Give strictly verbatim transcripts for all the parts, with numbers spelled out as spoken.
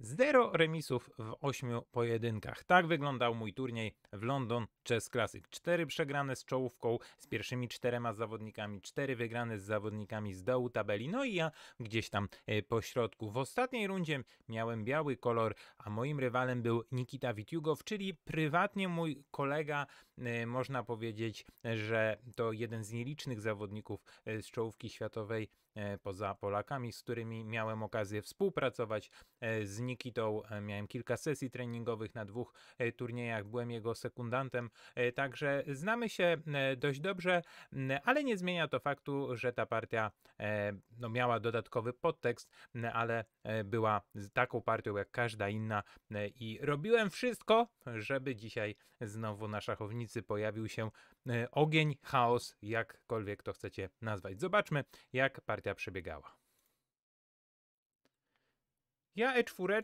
Zero remisów w ośmiu pojedynkach. Tak wyglądał mój turniej w London Chess Classic. Cztery przegrane z czołówką, z pierwszymi czterema zawodnikami, cztery wygrane z zawodnikami z dołu tabeli, no i ja gdzieś tam e, po środku. W ostatniej rundzie miałem biały kolor, a moim rywalem był Nikita Witiugow, czyli prywatnie mój kolega. E, można powiedzieć, że to jeden z nielicznych zawodników e, z czołówki światowej, e, poza Polakami, z którymi miałem okazję współpracować. E, z Nikitą e, miałem kilka sesji treningowych na dwóch e, turniejach, byłem jego sekundantem, e, także znamy się e, dość dobrze, m, ale nie zmienia to faktu, że ta partia e, no, miała dodatkowy podtekst, m, ale e, była z taką partią jak każda inna e, i robiłem wszystko, żeby dzisiaj znowu na szachownicy pojawił się e, ogień, chaos, jakkolwiek to chcecie nazwać. Zobaczmy, jak partia przebiegała. Ja e cztery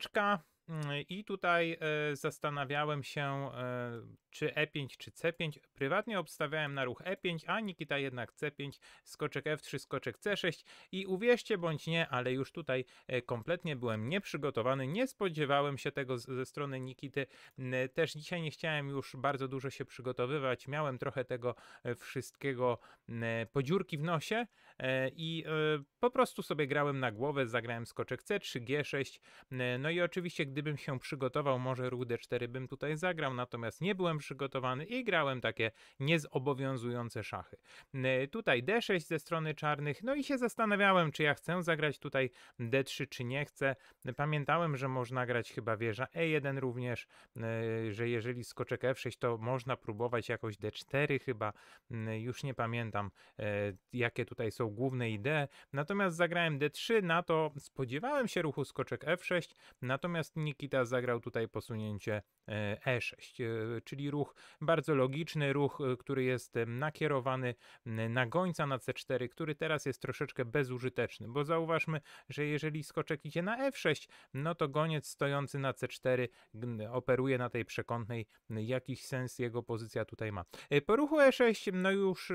i tutaj e, zastanawiałem się, e, czy e pięć, czy ce pięć. Prywatnie obstawiałem na ruch e pięć, a Nikita jednak ce pięć, skoczek ef trzy, skoczek ce sześć i uwierzcie bądź nie, ale już tutaj e, kompletnie byłem nieprzygotowany, nie spodziewałem się tego z, ze strony Nikity. E, też dzisiaj nie chciałem już bardzo dużo się przygotowywać, miałem trochę tego e, wszystkiego e, podziurki w nosie e, i e, po prostu sobie grałem na głowę, zagrałem skoczek ce trzy, gie sześć, e, no i oczywiście gdybym się przygotował, może ruch de cztery bym tutaj zagrał, natomiast nie byłem przygotowany i grałem takie niezobowiązujące szachy. E, Tutaj de sześć ze strony czarnych, no i się zastanawiałem, czy ja chcę zagrać tutaj de trzy, czy nie chcę. Pamiętałem, że można grać chyba wieża e jeden również, e, że jeżeli skoczek ef sześć, to można próbować jakoś de cztery chyba, e, już nie pamiętam, e, jakie tutaj są główne idee. Natomiast zagrałem de trzy, na to spodziewałem się ruchu skoczek ef sześć, natomiast Nikita zagrał tutaj posunięcie e sześć, czyli ruch bardzo logiczny, ruch, który jest nakierowany na gońca na ce cztery, który teraz jest troszeczkę bezużyteczny, bo zauważmy, że jeżeli skoczek idzie na ef sześć, no to goniec stojący na ce cztery operuje na tej przekątnej, jakiś sens jego pozycja tutaj ma. Po ruchu e sześć, no już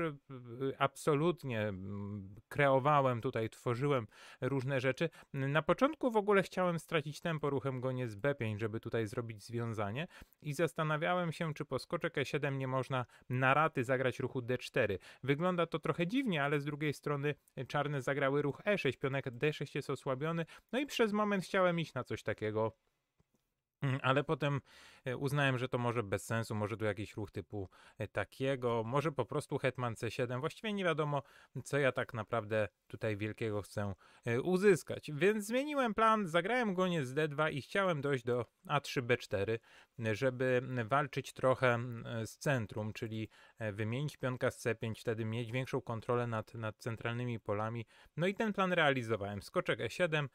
absolutnie kreowałem tutaj, tworzyłem różne rzeczy. Na początku w ogóle chciałem stracić tempo ruchem goniec be pięć, żeby tutaj zrobić związanie i zastanawiałem się, czy po skoczek e siedem nie można na raty zagrać ruchu de cztery. Wygląda to trochę dziwnie, ale z drugiej strony czarne zagrały ruch e sześć, pionek de sześć jest osłabiony, no i przez moment chciałem iść na coś takiego. Ale potem uznałem, że to może bez sensu, może tu jakiś ruch typu takiego, może po prostu hetman ce siedem, właściwie nie wiadomo, co ja tak naprawdę tutaj wielkiego chcę uzyskać, więc zmieniłem plan, zagrałem goniec de dwa i chciałem dojść do a trzy, be cztery, żeby walczyć trochę z centrum, czyli wymienić pionka z ce pięć, wtedy mieć większą kontrolę nad, nad centralnymi polami, no i ten plan realizowałem, skoczek e siedem,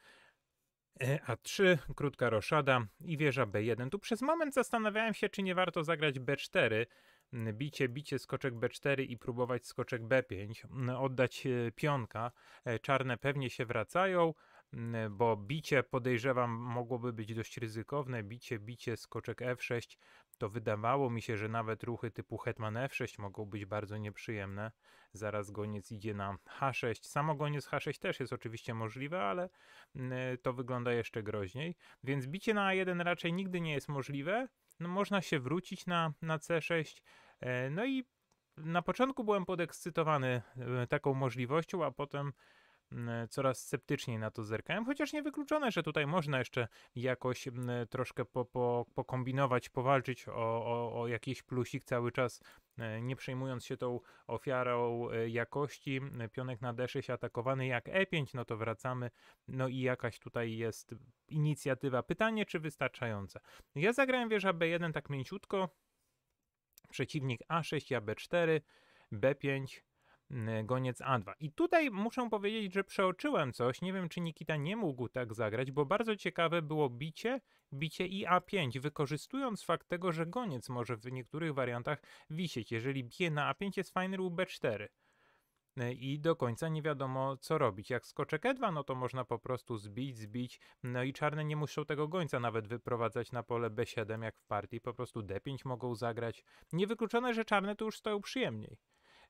a trzy, krótka roszada i wieża be jeden. Tu przez moment zastanawiałem się, czy nie warto zagrać be cztery, bicie, bicie, skoczek be cztery i próbować skoczek be pięć, oddać pionka. Czarne pewnie się wracają, bo bicie, podejrzewam, mogłoby być dość ryzykowne. Bicie, bicie, skoczek ef sześć, to wydawało mi się, że nawet ruchy typu hetman ef sześć mogą być bardzo nieprzyjemne. Zaraz goniec idzie na ha sześć. Samo goniec ha sześć też jest oczywiście możliwe, ale to wygląda jeszcze groźniej. Więc bicie na a jeden raczej nigdy nie jest możliwe. No, można się wrócić na, na ce sześć. No i na początku byłem podekscytowany taką możliwością, a potem coraz sceptyczniej na to zerkałem, chociaż niewykluczone, że tutaj można jeszcze jakoś troszkę po, po, pokombinować, powalczyć o, o, o jakiś plusik cały czas, nie przejmując się tą ofiarą jakości. Pionek na de sześć atakowany jak e pięć, no to wracamy, no i jakaś tutaj jest inicjatywa. Pytanie, czy wystarczająca. Ja zagrałem wieża be jeden tak mięciutko, przeciwnik a sześć, ja be cztery, be pięć, goniec a dwa. I tutaj muszę powiedzieć, że przeoczyłem coś. Nie wiem, czy Nikita nie mógł tak zagrać, bo bardzo ciekawe było bicie, bicie i a pięć, wykorzystując fakt tego, że goniec może w niektórych wariantach wisieć. Jeżeli bije na a pięć, jest fajny ruch be cztery. I do końca nie wiadomo, co robić. Jak skoczek e dwa, no to można po prostu zbić, zbić, no i czarne nie muszą tego gońca nawet wyprowadzać na pole be siedem, jak w partii, po prostu de pięć mogą zagrać. Niewykluczone, że czarne tu już stoją przyjemniej.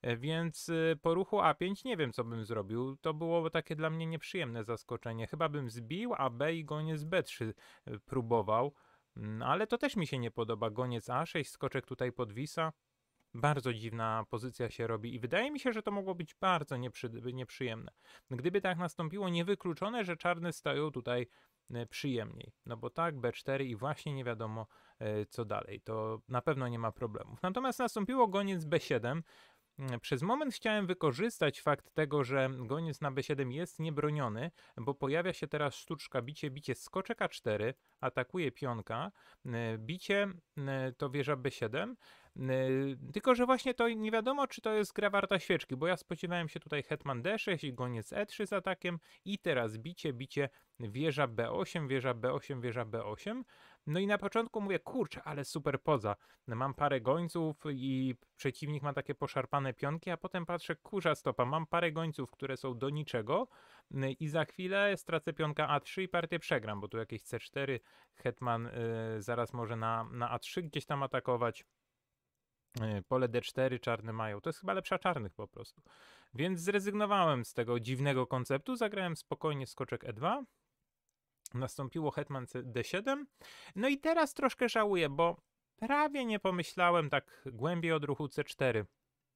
E, Więc y, po ruchu A pięć nie wiem, co bym zrobił. To było takie dla mnie nieprzyjemne zaskoczenie. Chyba bym zbił, a B i goniec B trzy y, próbował. Mm, Ale to też mi się nie podoba. Goniec A sześć, skoczek tutaj podwisa. Bardzo dziwna pozycja się robi i wydaje mi się, że to mogło być bardzo nieprzy, nieprzyjemne. Gdyby tak nastąpiło, niewykluczone, że czarne stają tutaj e, przyjemniej. No bo tak, B cztery i właśnie nie wiadomo e, co dalej. To na pewno nie ma problemów. Natomiast nastąpiło goniec B siedem. Mm, Przez moment chciałem wykorzystać fakt tego, że goniec na B siedem jest niebroniony, bo pojawia się teraz sztuczka bicie, bicie skoczek A cztery, atakuje pionka, e, bicie e, to wieża B siedem, e, tylko że właśnie to nie wiadomo, czy to jest gra warta świeczki, bo ja spodziewałem się tutaj hetman D sześć i goniec E trzy z atakiem i teraz bicie, bicie, wieża B osiem, wieża B osiem, wieża B osiem. No i na początku mówię, kurczę, ale super poza. Mam parę gońców i przeciwnik ma takie poszarpane pionki, a potem patrzę, kurza stopa, mam parę gońców, które są do niczego y, i za chwilę stracę pionka A trzy i partię przegram, bo tu jakieś C cztery, hetman y, zaraz może na, na A trzy gdzieś tam atakować. Y, Pole D cztery czarne mają. To jest chyba lepsza czarnych po prostu. Więc zrezygnowałem z tego dziwnego konceptu, zagrałem spokojnie skoczek E dwa. Nastąpiło hetman D siedem. No i teraz troszkę żałuję, bo prawie nie pomyślałem tak głębiej od ruchu C cztery,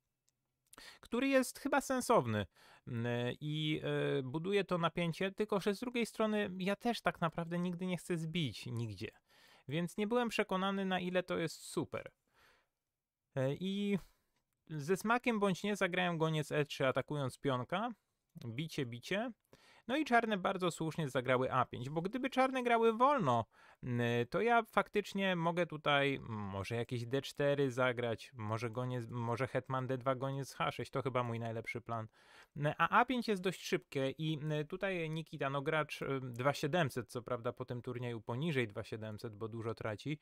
który jest chyba sensowny mm, i y, buduje to napięcie, tylko że z drugiej strony ja też tak naprawdę nigdy nie chcę zbić nigdzie. Więc nie byłem przekonany, na ile to jest super. Y, I ze smakiem bądź nie zagrałem goniec E trzy, atakując pionka. Bicie, bicie. No i czarne bardzo słusznie zagrały A pięć, bo gdyby czarne grały wolno, to ja faktycznie mogę tutaj może jakieś D cztery zagrać, może, goniec, może hetman D dwa, goniec H sześć, to chyba mój najlepszy plan. A A5 jest dość szybkie i tutaj Nikita, no gracz dwa tysiące siedemset, co prawda po tym turnieju poniżej dwa tysiące siedemset, bo dużo traci,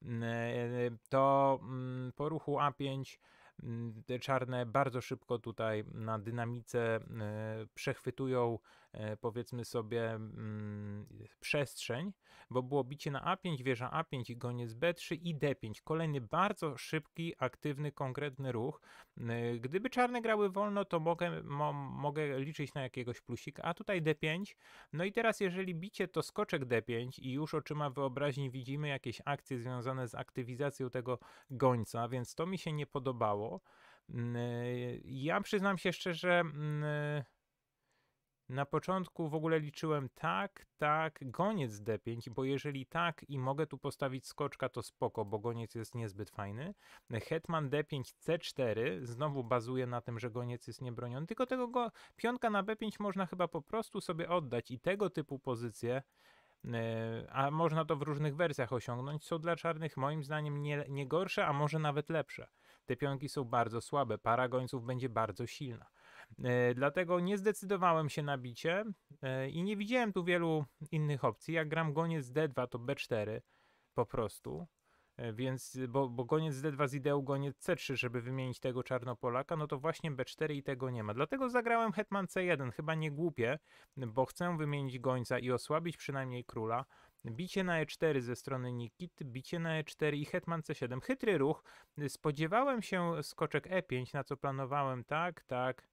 to po ruchu A pięć te czarne bardzo szybko tutaj na dynamice przechwytują, powiedzmy sobie, przestrzeń, bo było bicie na A pięć, wieża A pięć i goniec B trzy i D pięć. Kolejny bardzo szybki, aktywny, konkretny ruch. Gdyby czarne grały wolno, to mogę, mo, mogę liczyć na jakiegoś plusika, a tutaj D pięć. No i teraz jeżeli bicie to skoczek D pięć i już oczyma wyobraźni widzimy jakieś akcje związane z aktywizacją tego gońca, więc to mi się nie podobało. Ja przyznam się szczerze, na początku w ogóle liczyłem tak, tak, goniec D pięć, bo jeżeli tak i mogę tu postawić skoczka, to spoko, bo goniec jest niezbyt fajny. Hetman D pięć, C cztery, znowu bazuje na tym, że goniec jest niebroniony, tylko tego go, pionka na B pięć można chyba po prostu sobie oddać i tego typu pozycje, a można to w różnych wersjach osiągnąć, są dla czarnych moim zdaniem nie, nie gorsze, a może nawet lepsze. Te pionki są bardzo słabe, para gońców będzie bardzo silna. E, dlatego nie zdecydowałem się na bicie e, i nie widziałem tu wielu innych opcji. Jak gram goniec D dwa, to B cztery po prostu. E, więc, bo, bo goniec D dwa z ideą goniec C trzy, żeby wymienić tego czarnopolaka, no to właśnie B cztery i tego nie ma. Dlatego zagrałem hetman C jeden, chyba nie głupie, bo chcę wymienić gońca i osłabić przynajmniej króla. Bicie na E cztery ze strony Nikity, bicie na E cztery i hetman C siedem. Chytry ruch. Spodziewałem się skoczek E pięć, na co planowałem tak, tak.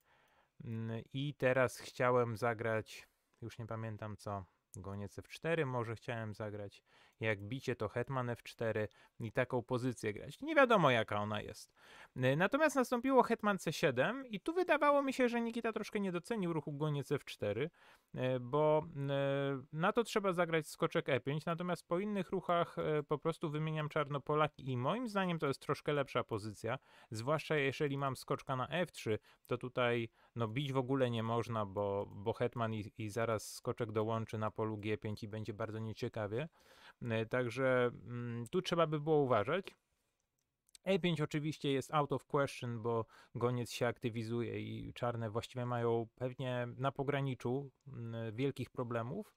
I teraz chciałem zagrać, już nie pamiętam co, goniec F cztery może chciałem zagrać. Jak bicie to hetman F cztery i taką pozycję grać. Nie wiadomo jaka ona jest. Natomiast nastąpiło hetman C siedem i tu wydawało mi się, że Nikita troszkę nie docenił ruchu goniec F cztery, bo na to trzeba zagrać skoczek E pięć, natomiast po innych ruchach po prostu wymieniam czarnopolaki i moim zdaniem to jest troszkę lepsza pozycja, zwłaszcza jeżeli mam skoczka na F trzy, to tutaj no bić w ogóle nie można, bo, bo hetman i, i zaraz skoczek dołączy na polu G pięć i będzie bardzo nieciekawie. Także mm, tu trzeba by było uważać. E pięć oczywiście jest out of question, bo goniec się aktywizuje i czarne właściwie mają pewnie na pograniczu mm, wielkich problemów.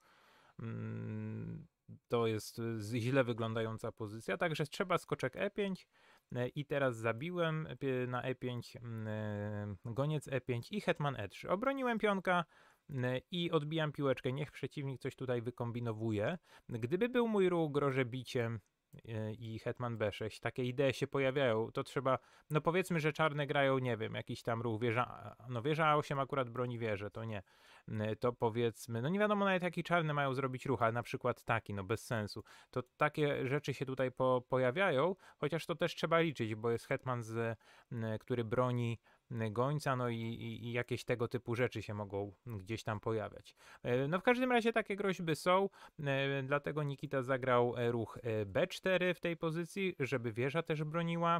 Mm, to jest źle wyglądająca pozycja, także trzeba skoczek E pięć i teraz zabiłem na E pięć, goniec E pięć i hetman E trzy. Obroniłem pionka i odbijam piłeczkę, niech przeciwnik coś tutaj wykombinowuje. Gdyby był mój ruch, grożę biciem, y, i hetman be sześć. Takie idee się pojawiają. To trzeba, no powiedzmy, że czarne grają, nie wiem, jakiś tam ruch wieża, no wieża a osiem akurat broni wieżę, to nie. Y, To powiedzmy, no nie wiadomo nawet jaki czarny mają zrobić ruch, ale na przykład taki, no bez sensu. To takie rzeczy się tutaj po, pojawiają, chociaż to też trzeba liczyć, bo jest hetman, z, y, który broni y, gońca, no i, i, i jakieś tego typu rzeczy się mogą gdzieś tam pojawiać. Y, No w każdym razie takie groźby są, y, dlatego Nikita zagrał e, ruch e, be cztery w tej pozycji, żeby wieża też broniła.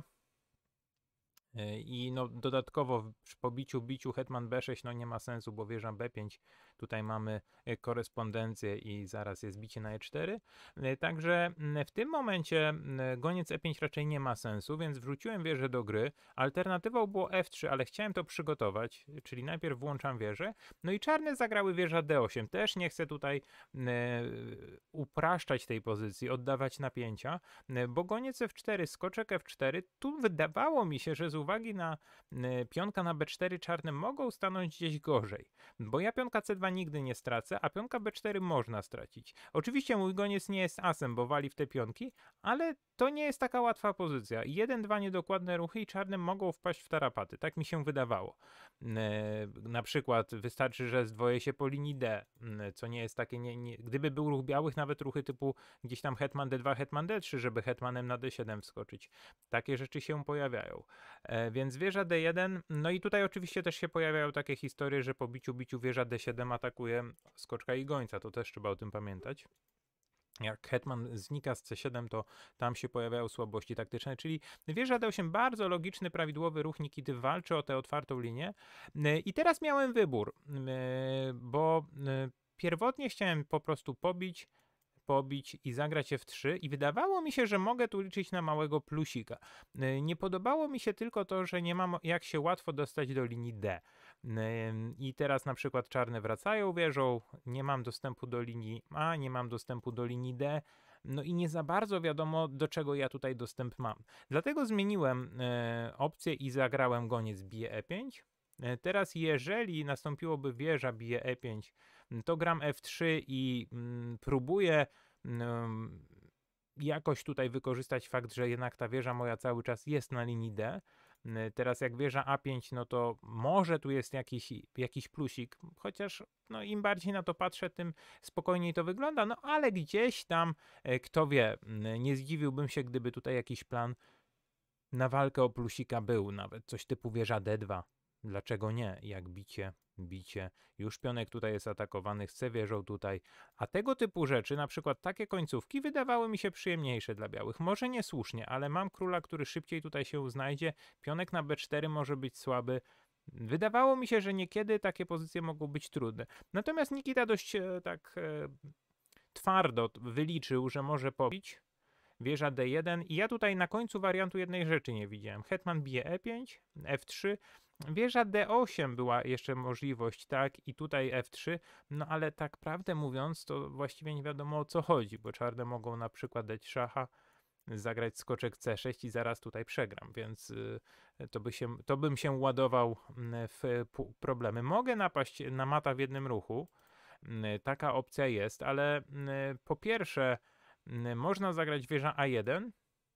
E, I no dodatkowo w- przy pobiciu, biciu hetman be sześć no nie ma sensu, bo wieża be pięć, tutaj mamy e, korespondencję i zaraz jest bicie na e cztery. E, Także mm, w tym momencie mm, goniec e pięć raczej nie ma sensu, więc wrzuciłem wieżę do gry. Alternatywą było ef trzy, ale chciałem to przygotować, czyli najpierw włączam wieżę. No i czarne zagrały wieża de osiem. Też nie chcę tutaj mm, e, upraszczać tej pozycji, oddawać napięcia, e, bo goniec ef cztery, skoczek ef cztery, tu wydawało mi się, że z uwagi na y, pionka na be cztery czarne mogą stanąć gdzieś gorzej, bo ja pionka ce dwa nigdy nie stracę, a pionka be cztery można stracić. Oczywiście mój goniec nie jest asem, bo wali w te pionki, ale to nie jest taka łatwa pozycja. Jeden, dwa niedokładne ruchy i czarne mogą wpaść w tarapaty, tak mi się wydawało. Y, Na przykład wystarczy, że zdwoję się po linii D, y, co nie jest takie, nie, nie, gdyby był ruch białych, nawet ruchy typu gdzieś tam hetman de dwa, hetman de trzy, żeby hetmanem na de siedem wskoczyć. Takie rzeczy się pojawiają. E, więc wieża de jeden, no i tutaj oczywiście też się pojawiają takie historie, że po biciu biciu wieża de siedem atakuje skoczka i gońca, to też trzeba o tym pamiętać. Jak hetman znika z ce siedem, to tam się pojawiają słabości taktyczne, czyli wieża de osiem, bardzo logiczny, prawidłowy ruch Nikity, walczy o tę otwartą linię. E, I teraz miałem wybór, e, bo e, pierwotnie chciałem po prostu pobić, pobić i zagrać ef trzy i wydawało mi się, że mogę tu liczyć na małego plusika. Y, Nie podobało mi się tylko to, że nie mam jak się łatwo dostać do linii D. Y, I teraz na przykład czarne wracają wieżą, nie mam dostępu do linii A, nie mam dostępu do linii D, no i nie za bardzo wiadomo, do czego ja tutaj dostęp mam. Dlatego zmieniłem y, opcję i zagrałem goniec bije e pięć. Y, Teraz jeżeli nastąpiłoby wieża bije e pięć, to gram ef trzy i mm, próbuję mm, jakoś tutaj wykorzystać fakt, że jednak ta wieża moja cały czas jest na linii D. Mm, Teraz jak wieża a pięć, no to może tu jest jakiś, jakiś plusik, chociaż no, im bardziej na to patrzę, tym spokojniej to wygląda, no ale gdzieś tam, e, kto wie, mm, nie zdziwiłbym się, gdyby tutaj jakiś plan na walkę o plusika był, nawet coś typu wieża de dwa. Dlaczego nie? Jak bicie, bicie. Już pionek tutaj jest atakowany, chce wieżą tutaj. A tego typu rzeczy, na przykład takie końcówki, wydawały mi się przyjemniejsze dla białych. Może niesłusznie, ale mam króla, który szybciej tutaj się znajdzie. Pionek na be cztery może być słaby. Wydawało mi się, że niekiedy takie pozycje mogą być trudne. Natomiast Nikita dość e, tak e, twardo wyliczył, że może pobić wieża de jeden i ja tutaj na końcu wariantu jednej rzeczy nie widziałem. Hetman bije e pięć, ef trzy, wieża de osiem była jeszcze możliwość, tak, i tutaj ef trzy, no ale tak prawdę mówiąc, to właściwie nie wiadomo o co chodzi, bo czarne mogą na przykład dać szacha, zagrać skoczek ce sześć i zaraz tutaj przegram, więc y, to, by się, to bym się ładował mm, w pu- problemy. Mogę napaść na mata w jednym ruchu, mm, taka opcja jest, ale mm, po pierwsze mm, można zagrać wieża a jeden,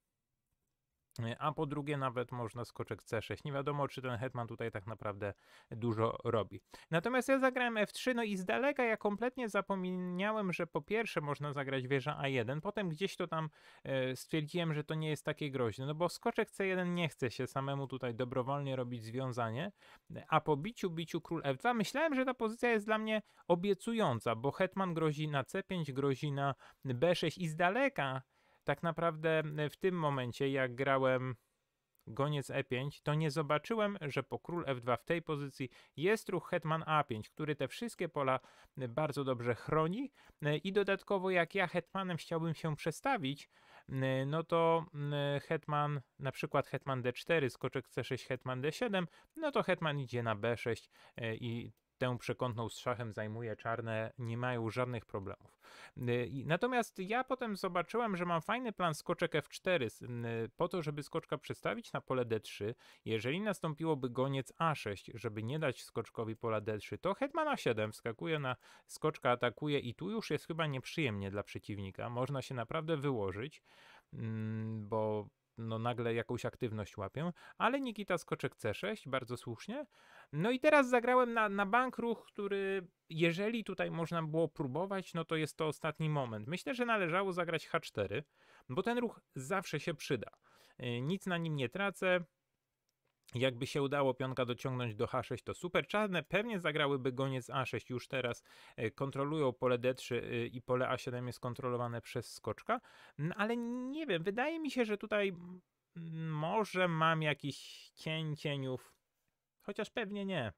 a po drugie nawet można skoczek ce sześć. Nie wiadomo, czy ten hetman tutaj tak naprawdę dużo robi. Natomiast ja zagrałem ef trzy, no i z daleka ja kompletnie zapomniałem, że po pierwsze można zagrać wieża a jeden, potem gdzieś to tam e, stwierdziłem, że to nie jest takie groźne, no bo skoczek ce jeden nie chce się samemu tutaj dobrowolnie robić związanie, a po biciu, biciu król ef dwa myślałem, że ta pozycja jest dla mnie obiecująca, bo hetman grozi na ce pięć, grozi na be sześć i z daleka tak naprawdę w tym momencie, jak grałem goniec e pięć, to nie zobaczyłem, że po król ef dwa w tej pozycji jest ruch hetman a pięć, który te wszystkie pola bardzo dobrze chroni i dodatkowo jak ja hetmanem chciałbym się przestawić, no to hetman, na przykład hetman de cztery, skoczek ce sześć, hetman de siedem, no to hetman idzie na be sześć i tę przekątną z szachem zajmuje czarne, nie mają żadnych problemów. Natomiast ja potem zobaczyłem, że mam fajny plan skoczek ef cztery po to, żeby skoczka przestawić na pole de trzy. Jeżeli nastąpiłoby goniec a sześć, żeby nie dać skoczkowi pola de trzy, to hetman a siedem wskakuje na skoczka, atakuje i tu już jest chyba nieprzyjemnie dla przeciwnika. Można się naprawdę wyłożyć. mm, bo no nagle jakąś aktywność łapię, ale Nikita skoczek C sześć, bardzo słusznie. No i teraz zagrałem na, na bank ruch, który jeżeli tutaj można było próbować, no to jest to ostatni moment. Myślę, że należało zagrać H cztery, bo ten ruch zawsze się przyda. Yy, nic na nim nie tracę. Jakby się udało pionka dociągnąć do H sześć, to super. Czarne pewnie zagrałyby goniec A sześć już teraz. e, Kontrolują pole D trzy e, i pole A siedem jest kontrolowane przez skoczka. No, ale nie wiem, wydaje mi się, że tutaj mm, może mam jakiś cień cieniów. Chociaż pewnie nie.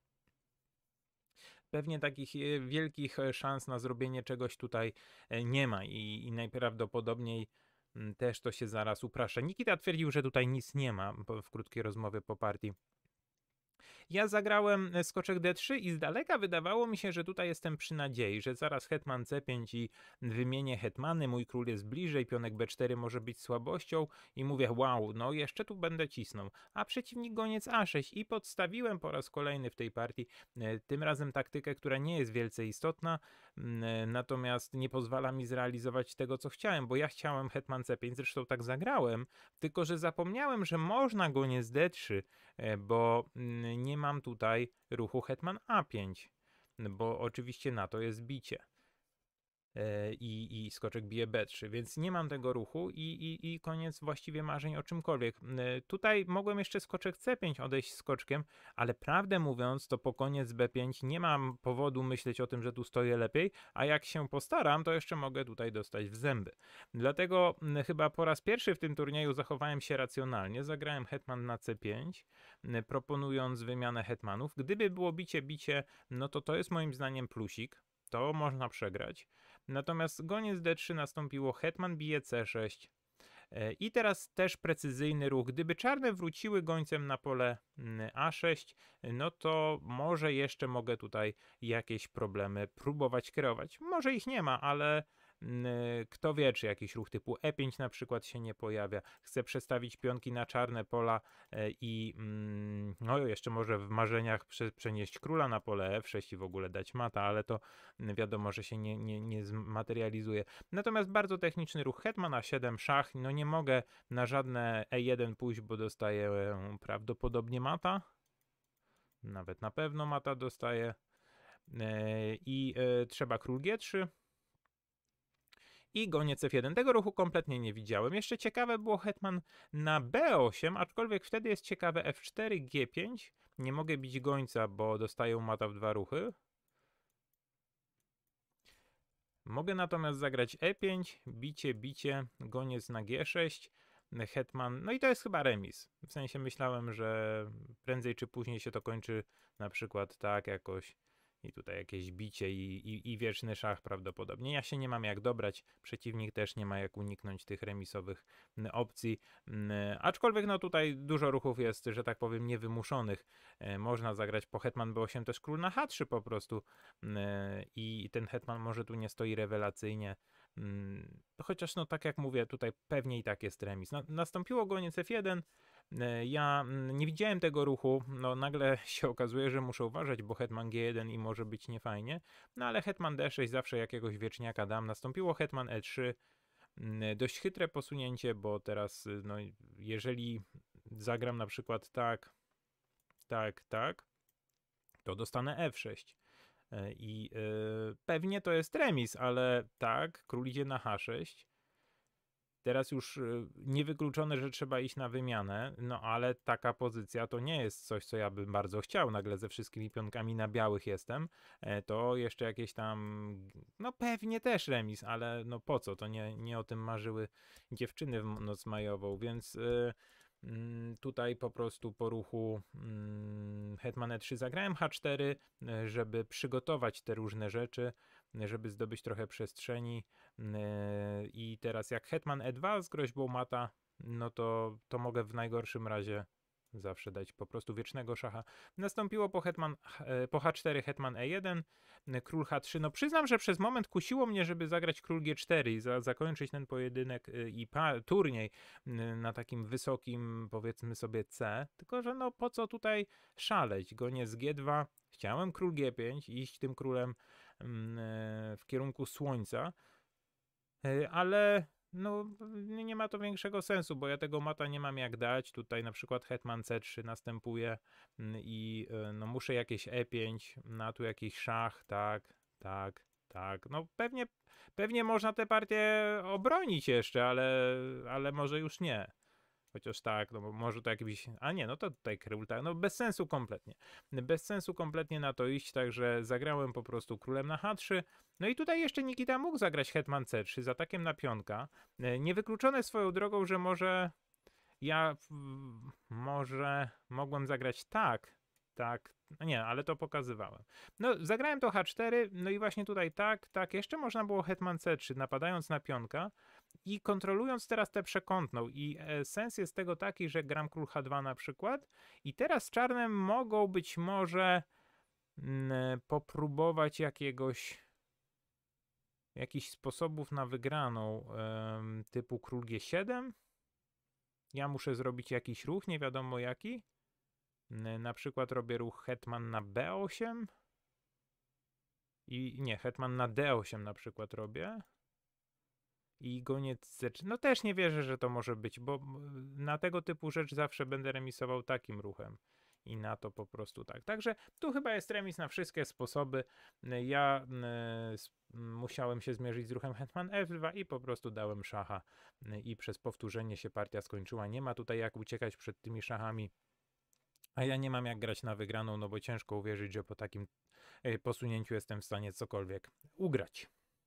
Pewnie takich e, wielkich e, szans na zrobienie czegoś tutaj e, nie ma i, i najprawdopodobniej mm, też to się zaraz uprasza. Nikita twierdził, że tutaj nic nie ma po- w krótkiej rozmowie po partii. Ja zagrałem e, skoczek D trzy i z daleka wydawało mi się, że tutaj jestem przy nadziei, że zaraz hetman C pięć i wymienię hetmany, mój król jest bliżej, pionek B cztery może być słabością i mówię, wow, no jeszcze tu będę cisnął. A przeciwnik goniec A sześć i podstawiłem po raz kolejny w tej partii, e, tym razem taktykę, która nie jest wielce istotna, m, e, natomiast nie pozwala mi zrealizować tego, co chciałem, bo ja chciałem hetman C pięć, zresztą tak zagrałem, tylko że zapomniałem, że można goniec D trzy, e, bo mm, nie mam tutaj ruchu hetman A pięć, bo oczywiście na to jest bicie. E, I, i skoczek bije B trzy, więc nie mam tego ruchu i, i, i koniec właściwie marzeń o czymkolwiek. E, Tutaj mogłem jeszcze skoczek C pięć odejść skoczkiem, ale prawdę mówiąc, to po koniec B pięć nie mam powodu myśleć o tym, że tu stoję lepiej, a jak się postaram, to jeszcze mogę tutaj dostać w zęby. Dlatego m, chyba po raz pierwszy w tym turnieju zachowałem się racjonalnie. Zagrałem hetman na C pięć, m, proponując wymianę hetmanów. Gdyby było bicie, bicie, no to to jest moim zdaniem plusik. To można przegrać. Natomiast goniec D trzy nastąpiło, hetman bije C sześć. E, I teraz też precyzyjny ruch. Gdyby czarne wróciły gońcem na pole mm, A sześć, no to może jeszcze mogę tutaj jakieś problemy próbować kierować. Może ich nie ma, ale mm, kto wie, czy jakiś ruch typu E pięć na przykład się nie pojawia. Chcę przestawić pionki na czarne pola e, i mm, no jeszcze może w marzeniach prze, przenieść króla na pole F sześć i w ogóle dać mata, ale to mm, wiadomo, że się nie, nie, nie zmaterializuje. Natomiast bardzo techniczny ruch hetman A siedem, szach, no nie mogę na żadne E jeden pójść, bo dostaję e, prawdopodobnie mata. Nawet na pewno mata dostaję. E, I e, trzeba król G trzy. I goniec F jeden. Tego ruchu kompletnie nie widziałem. Jeszcze ciekawe było hetman na B osiem, aczkolwiek wtedy jest ciekawe F cztery, G pięć. Nie mogę bić gońca, bo dostaję mata w dwa ruchy. Mogę natomiast zagrać E pięć, bicie, bicie, goniec na G sześć, hetman, no i to jest chyba remis. W sensie myślałem, że prędzej czy później się to kończy na przykład tak jakoś i tutaj jakieś bicie i, i, i wieczny szach prawdopodobnie. Ja się nie mam jak dobrać, przeciwnik też nie ma jak uniknąć tych remisowych mm, opcji. Mm, Aczkolwiek no tutaj dużo ruchów jest, że tak powiem, niewymuszonych. E, Można zagrać po hetman B osiem też król na H trzy po prostu mm, i ten hetman może tu nie stoi rewelacyjnie. Mm, Chociaż no tak jak mówię, tutaj pewnie i tak jest remis. Na, nastąpiło goniec F jeden. E, Ja mm, nie widziałem tego ruchu, no nagle się okazuje, że muszę uważać, bo hetman G jeden i może być niefajnie, no ale hetman D sześć zawsze jakiegoś wieczniaka dam. Nastąpiło hetman E trzy, mm, dość chytre posunięcie, bo teraz y, no jeżeli zagram na przykład tak, tak, tak, to dostanę F sześć. E, I y, pewnie to jest remis, ale tak, król idzie na H sześć. Teraz już y, niewykluczone, że trzeba iść na wymianę, no ale taka pozycja to nie jest coś, co ja bym bardzo chciał. Nagle ze wszystkimi pionkami na białych jestem. E, to jeszcze jakieś tam, no pewnie też remis, ale no po co? To nie, nie o tym marzyły dziewczyny w noc majową, więc y, mm, tutaj po prostu po ruchu mm, hetman E trzy zagrałem H cztery, y, żeby przygotować te różne rzeczy, y, żeby zdobyć trochę przestrzeni. I teraz jak hetman E dwa z groźbą mata, no to, to mogę w najgorszym razie zawsze dać po prostu wiecznego szacha. Nastąpiło po, hetman, po H cztery hetman E jeden, król H trzy. No przyznam, że przez moment kusiło mnie, żeby zagrać król G cztery i za, zakończyć ten pojedynek i pa, turniej na takim wysokim, powiedzmy sobie, C. Tylko, że no po co tutaj szaleć? Goniec G dwa. Chciałem król G pięć i iść tym królem w kierunku słońca. Ale no nie nie ma to większego sensu, bo ja tego mata nie mam jak dać. Tutaj na przykład hetman C trzy następuje mm, i y, no muszę jakieś E pięć, na tu jakiś szach, tak, tak, tak. No pewnie, pewnie można tę partię obronić jeszcze, ale, ale może już nie. Chociaż tak, no bo może to jakiś. A nie, no to tutaj król, tak. No bez sensu kompletnie. Bez sensu kompletnie na to iść, także zagrałem po prostu królem na H trzy. No i tutaj jeszcze Nikita mógł zagrać hetman C trzy z atakiem na pionka. E, Niewykluczone swoją drogą, że może ja mm, może mogłem zagrać tak, tak, no nie, ale to pokazywałem. No, zagrałem to H cztery, no i właśnie tutaj tak, tak, jeszcze można było hetman C trzy, napadając na pionka i kontrolując teraz tę przekątną. I e, sens jest tego taki, że gram król H dwa na przykład i teraz czarne mogą być może mm, popróbować jakiegoś jakichś sposobów na wygraną, em, typu król G siedem. Ja muszę zrobić jakiś ruch, nie wiadomo jaki. N- Na przykład robię ruch hetman na B osiem. I nie, hetman na D osiem na przykład robię. I goniec C trzy. No też nie wierzę, że to może być, bo m, na tego typu rzecz zawsze będę remisował takim ruchem. I na to po prostu tak. Także tu chyba jest remis na wszystkie sposoby. Ja e, s- musiałem się zmierzyć z ruchem hetman F dwa i po prostu dałem szacha. I przez powtórzenie się partia skończyła. Nie ma tutaj jak uciekać przed tymi szachami. A ja nie mam jak grać na wygraną, no bo ciężko uwierzyć, że po takim e, posunięciu jestem w stanie cokolwiek ugrać.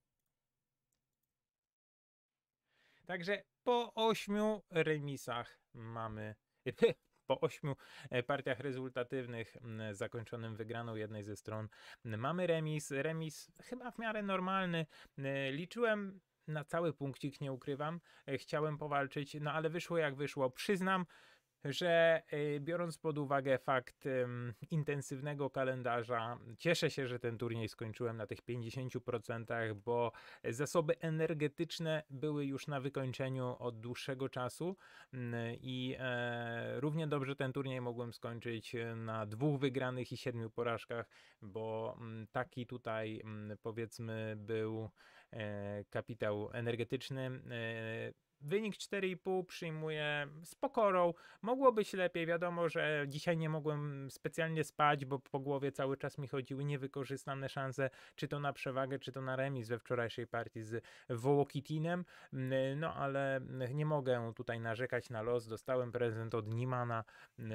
Także po ośmiu remisach mamy. Po ośmiu e, partiach rezultatywnych m, zakończonym wygraną jednej ze stron m, mamy remis. Remis chyba w miarę normalny. E, Liczyłem na cały punkcik, nie ukrywam. E, Chciałem powalczyć, no ale wyszło jak wyszło. Przyznam, że y, biorąc pod uwagę fakt ym, intensywnego kalendarza, cieszę się, że ten turniej skończyłem na tych pięćdziesięciu procentach, bo zasoby energetyczne były już na wykończeniu od dłuższego czasu mm, i e, równie dobrze ten turniej mogłem skończyć na dwóch wygranych i siedmiu porażkach, bo mm, taki tutaj mm, powiedzmy był e, kapitał energetyczny. E, Wynik cztery i pół przyjmuję z pokorą. Mogło być lepiej. Wiadomo, że dzisiaj nie mogłem specjalnie spać, bo po głowie cały czas mi chodziły niewykorzystane szanse, czy to na przewagę, czy to na remis we wczorajszej partii z Wołokitinem. No ale nie mogę tutaj narzekać na los. Dostałem prezent od Nimana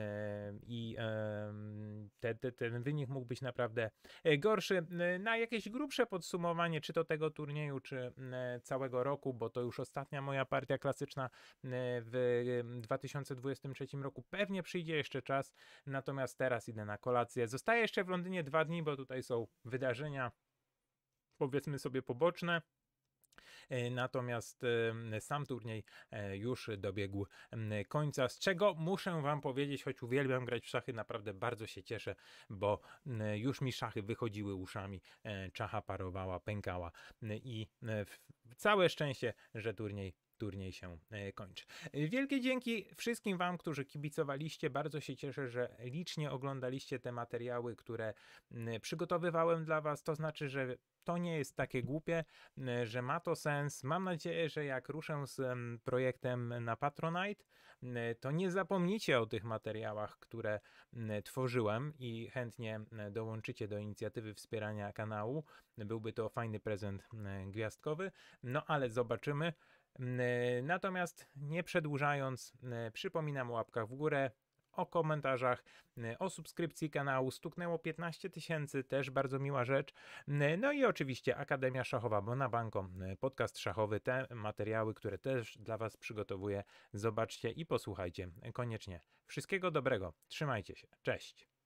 i te, te, ten wynik mógł być naprawdę gorszy. Na jakieś grubsze podsumowanie, czy to tego turnieju, czy całego roku, bo to już ostatnia moja partia klasyczna w dwa tysiące dwudziestym trzecim roku. Pewnie przyjdzie jeszcze czas, natomiast teraz idę na kolację. Zostaję jeszcze w Londynie dwa dni, bo tutaj są wydarzenia, powiedzmy sobie, poboczne. E, Natomiast e, sam turniej e, już dobiegł m, końca, z czego muszę wam powiedzieć, choć uwielbiam grać w szachy, naprawdę bardzo się cieszę, bo m, już mi szachy wychodziły uszami, e, czacha parowała, pękała m, i e, w- całe szczęście, że turniej turniej się e, kończy. E, Wielkie dzięki wszystkim wam, którzy kibicowaliście. Bardzo się cieszę, że licznie oglądaliście te materiały, które m, przygotowywałem dla was. To znaczy, że to nie jest takie głupie, m, że ma to sens. Mam nadzieję, że jak ruszę z em, projektem na Patronite, m, to nie zapomnicie o tych materiałach, które m, tworzyłem i chętnie m, dołączycie do inicjatywy wspierania kanału. Byłby to fajny prezent m, gwiazdkowy. No ale zobaczymy. M, Natomiast nie przedłużając, m, przypominam o łapkach w górę, o komentarzach, m, o subskrypcji kanału. Stuknęło piętnaście tysięcy, też bardzo miła rzecz. M, No i oczywiście Akademia Szachowa Monabanco, m, podcast szachowy, te materiały, które też dla Was przygotowuję, zobaczcie i posłuchajcie koniecznie. Wszystkiego dobrego, trzymajcie się, cześć.